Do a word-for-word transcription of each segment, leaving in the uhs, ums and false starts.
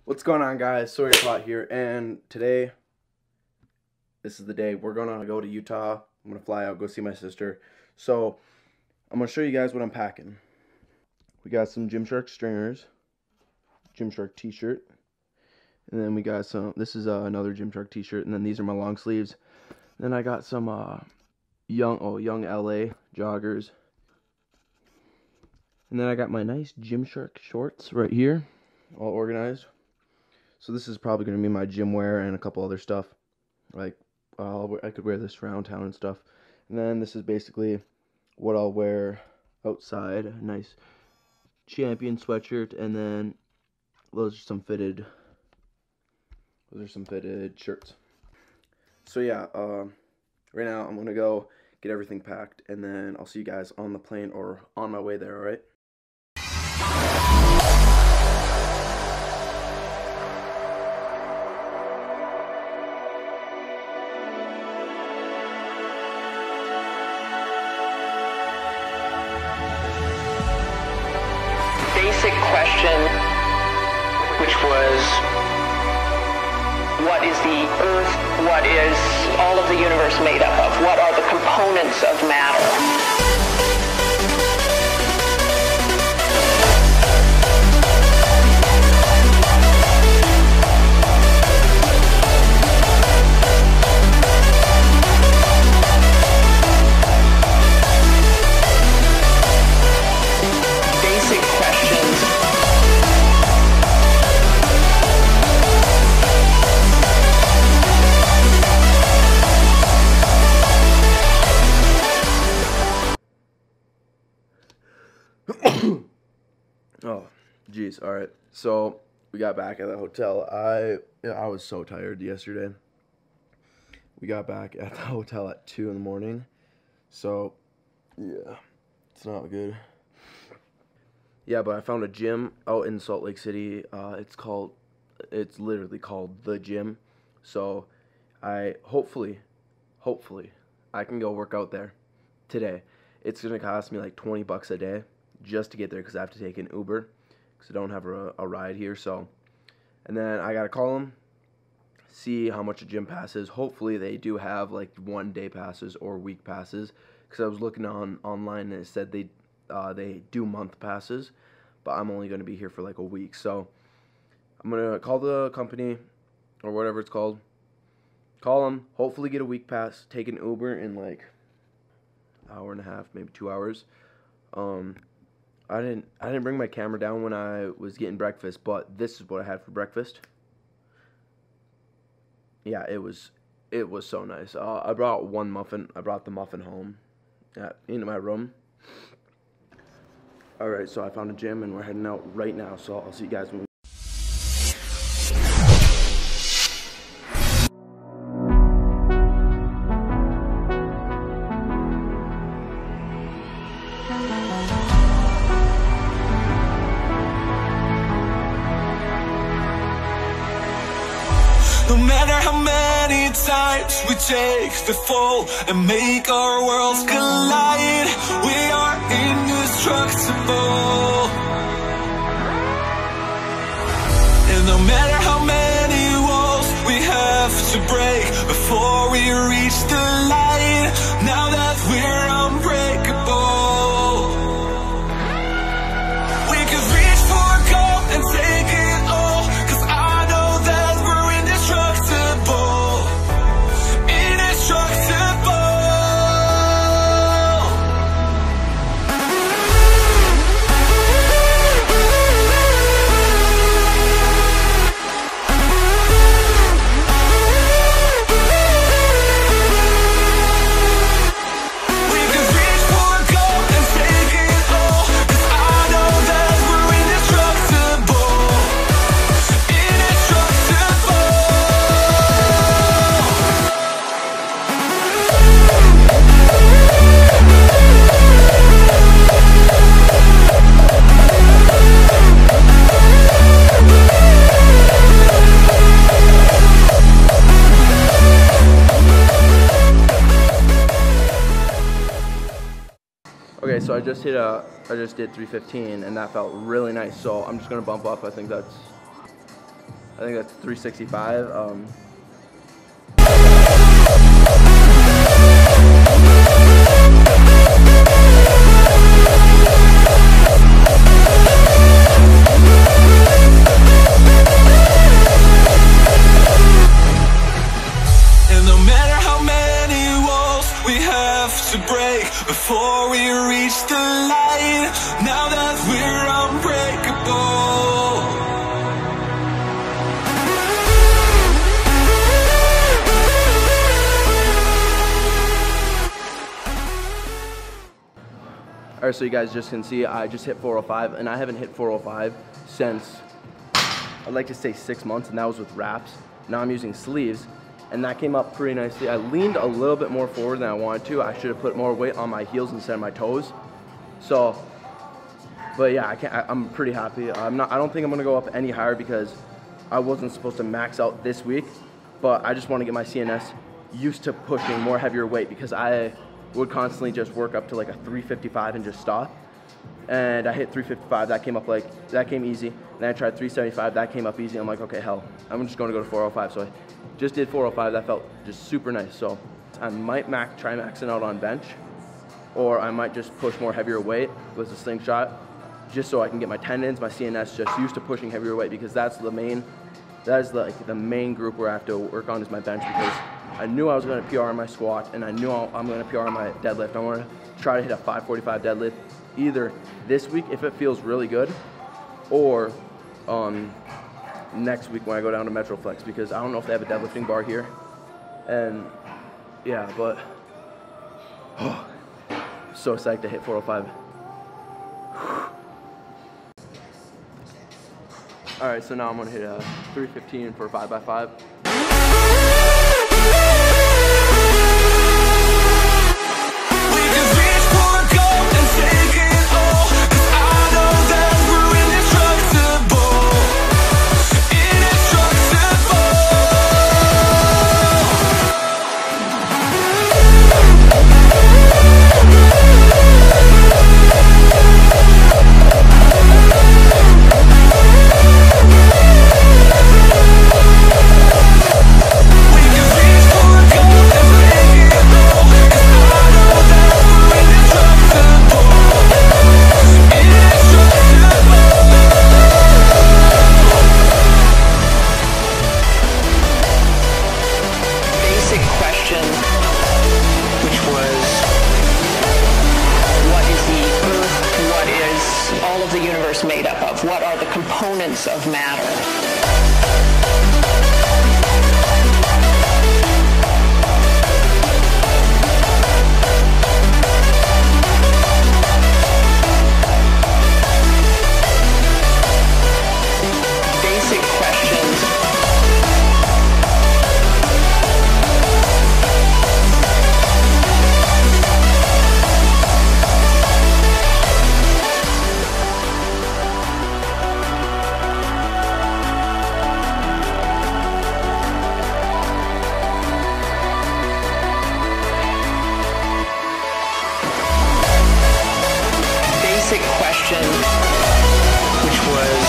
What's going on, guys? Sawyer Plot here, and today, this is the day we're gonna go to Utah. I'm gonna fly out, go see my sister. So, I'm gonna show you guys what I'm packing. We got some Gymshark stringers, Gymshark t-shirt, and then we got some, this is uh, another Gymshark t-shirt, and then these are my long sleeves. Then I got some uh, young, oh, young L A joggers. And then I got my nice Gymshark shorts right here, all organized. So this is probably going to be my gym wear and a couple other stuff. Like, I'll, I could wear this around town and stuff. And then this is basically what I'll wear outside. A nice Champion sweatshirt, and then those are some fitted, those are some fitted shirts. So yeah, uh, right now I'm going to go get everything packed, and then I'll see you guys on the plane or on my way there, alright? Basic question, which was, what is the Earth, what is all of the universe made up of, what are the components of matter? Oh, geez. All right. So we got back at the hotel. I yeah, I was so tired yesterday. We got back at the hotel at two in the morning. So yeah, it's not good. Yeah, but I found a gym out in Salt Lake City. Uh, it's called, it's literally called The Gym. So I hopefully, hopefully, I can go work out there today. It's gonna cost me like twenty bucks a day just to get there, because I have to take an Uber because I don't have a, a ride here. So, and then I gotta call them, see how much a gym pass is. Hopefully they do have like one day passes or week passes, because I was looking on online and it said they uh, they do month passes, but I'm only gonna be here for like a week. So I'm gonna call the company or whatever it's called, call them, hopefully get a week pass, take an Uber in like hour and a half, maybe two hours. Um, I didn't I didn't bring my camera down when I was getting breakfast, but this is what I had for breakfast. Yeah, it was it was so nice. Uh, I brought one muffin. I brought the muffin home at, into my room. All right, so I found a gym and we're heading out right now. So I'll see you guys when we No matter how many times we take the fall and make our worlds collide, we are indestructible. And no matter how many walls we have to break before we reach the light, now that we're unbreakable, we could reach for gold and take it all, 'cause I know that we're indestructible, indestructible. We could reach for gold and take it all, 'cause I know that we're indestructible, indestructible. Okay, so I just hit a, I just did three fifteen, and that felt really nice. So I'm just gonna bump up. I think that's think that's three sixty-five. Um, And no matter how many walls we have to break before we reach the light, now that we're unbreakable. All right, so you guys just can see I just hit four oh five, and I haven't hit four oh five since, I'd like to say six months, and that was with wraps. Now I'm using sleeves, and that came up pretty nicely. I leaned a little bit more forward than I wanted to. I should have put more weight on my heels instead of my toes. So, but yeah, I can't, I, I'm pretty happy. I'm not, I don't think I'm gonna go up any higher because I wasn't supposed to max out this week, but I just want to get my C N S used to pushing more heavier weight because I would constantly just work up to like a three fifty-five and just stop. And I hit three fifty-five, that came up like, that came easy. Then I tried three seventy-five, that came up easy. I'm like, okay, hell, I'm just gonna go to four oh five. So I just did four oh five, that felt just super nice. So I might max, try maxing out on bench, or I might just push more heavier weight with a slingshot, just so I can get my tendons, my C N S just used to pushing heavier weight, because that's the main, that is the, like the main group where I have to work on is my bench, because I knew I was going to P R on my squat, and I knew I'm going to P R on my deadlift. I want to try to hit a five forty-five deadlift either this week if it feels really good, or um, next week when I go down to Metroflex, because I don't know if they have a deadlifting bar here. And yeah, but oh, so psyched to hit four oh five. All right, so now I'm gonna hit a three fifteen for five by five. Made up of? What are the components of matter? Basic questions. Question, which was,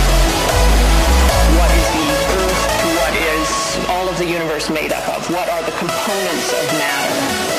what is the Earth, what is all of the universe made up of? What are the components of matter?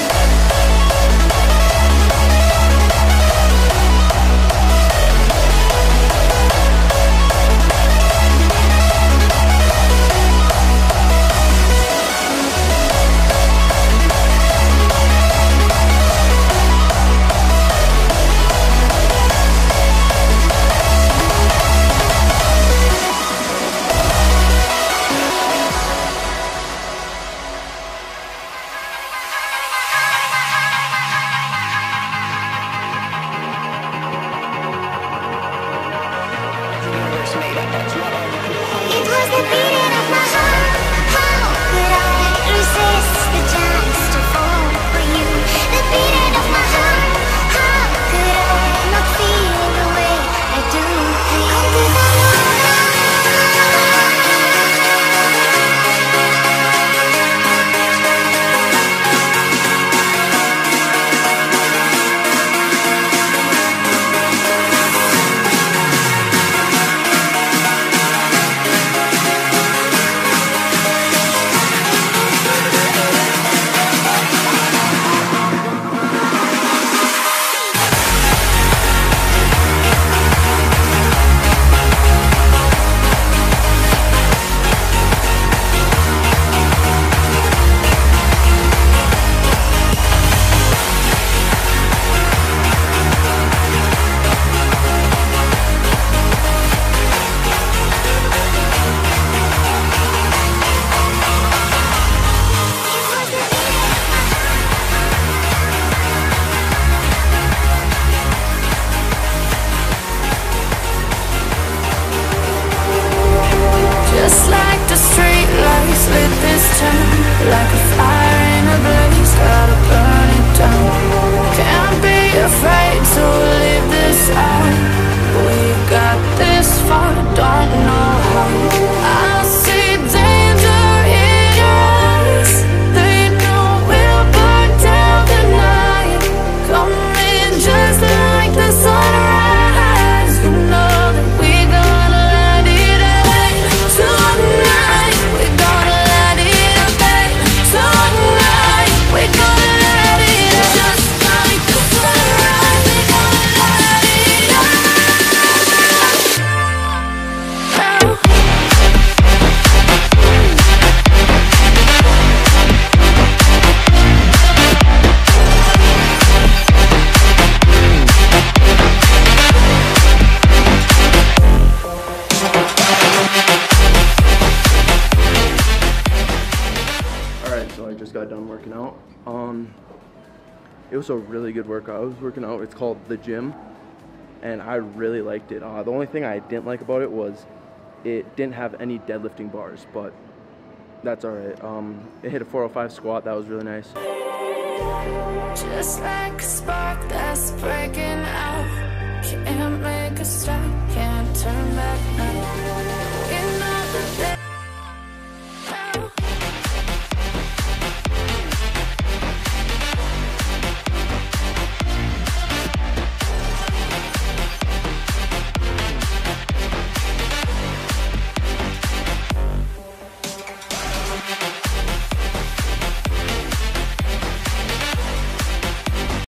working out. Um, it was a really good workout. I was working out. It's called The Gym, and I really liked it. Uh, the only thing I didn't like about it was it didn't have any deadlifting bars, but that's all right. Um, it hit a four oh five squat. That was really nice. Just like a spark that's breaking